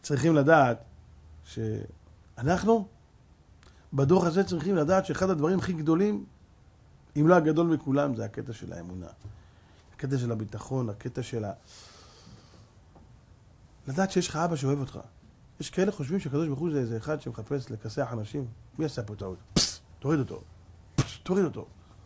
צריכים לדעת שאנחנו בדור הזה צריכים לדעת שאחד הדברים הכי גדולים, אם לא הגדול מכולם, זה הקטע של האמונה. הקטע של הביטחון, הקטע של לדעת שיש לך אבא שאוהב אותך. יש כאלה חושבים שהקדוש ברוך הוא זה איזה אחד שמחפש לכסח אנשים. מי עשה פה טעות? תוריד אותו. תוריד אותו.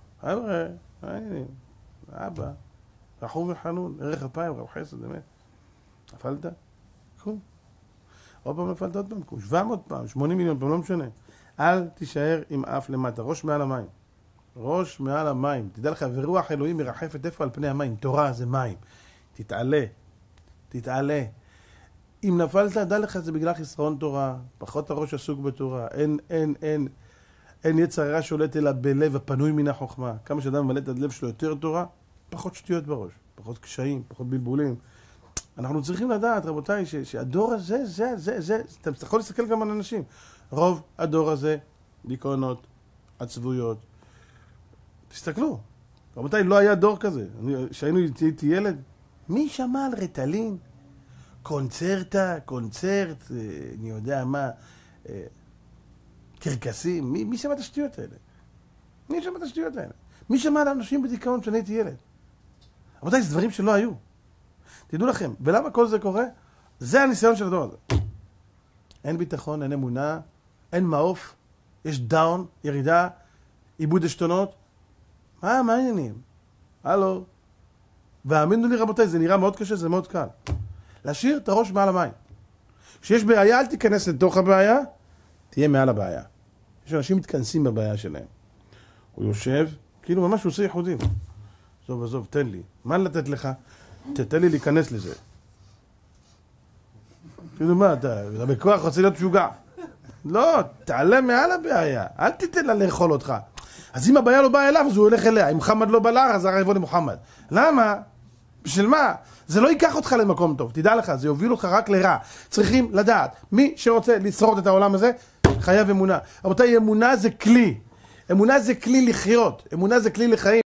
אבא, רחום וחנון, ערך 2000, רב חסד, באמת. נפלת? קום. עוד פעם נפלת עוד פעם, קום. 700 פעם, 80 מיליון פעם, לא משנה. אל תישאר עם אף למטה, ראש מעל המים. ראש מעל המים. תדע לך, ורוח אלוהים מרחפת איפה על פני המים. תורה זה מים. תתעלה. תתעלה. אם נפלת, דע לך, זה בגלל חסרון תורה. פחות הראש עסוק בתורה. אין יצר הרע שולט אלא בלב הפנוי מן החוכמה. כמה שאדם ממלא את הלב שלו יותר תורה, פחות שטויות בראש. פחות קשיים, פחות בלבולים. אנחנו צריכים לדעת, רבותיי, שהדור הזה, אתה יכול להסתכל גם על אנשים. רוב הדור הזה, דיכאונות, עצבויות. תסתכלו. רבותיי, לא היה דור כזה. כשהיינו איתי ילד, מי שמע על רטלין? קונצרט, אני יודע מה, קרקסים, מי שמע את השטויות האלה? מי שמע את השטויות האלה? מי שמע על אנשים בדיכאון כשאני הייתי ילד? רבותיי, זה דברים שלא היו. תדעו לכם, ולמה כל זה קורה? זה הניסיון של הדור הזה. אין ביטחון, אין אמונה, אין מעוף, יש דאון, ירידה, איבוד עשתונות. מה העניינים? הלו. והאמינו לי רבותיי, זה נראה מאוד קשה, זה מאוד קל. להשאיר את הראש מעל המים. כשיש בעיה, אל תיכנס לתוך הבעיה, תהיה מעל הבעיה. יש אנשים מתכנסים בבעיה שלהם. הוא יושב, כאילו ממש הוא עושה ייחודים. עזוב, תן לי. מה לתת לך? תתן לי להיכנס לזה. כאילו מה, אתה בכוח רוצה להיות משוגע. לא, תעלה מעל הבעיה. אל תיתן לה לאכול אותך. אז אם הבעיה לא באה אליו, אז הוא הולך אליה. אם מוחמד לא בא לה, אז הרי יבוא למוחמד. למה? בשביל מה? זה לא ייקח אותך למקום טוב. תדע לך, זה יוביל אותך רק לרע. צריכים לדעת, מי שרוצה לשרוד את העולם הזה, חייב אמונה. רבותיי, אמונה זה כלי. אמונה זה כלי לחיות. אמונה זה כלי לחיים.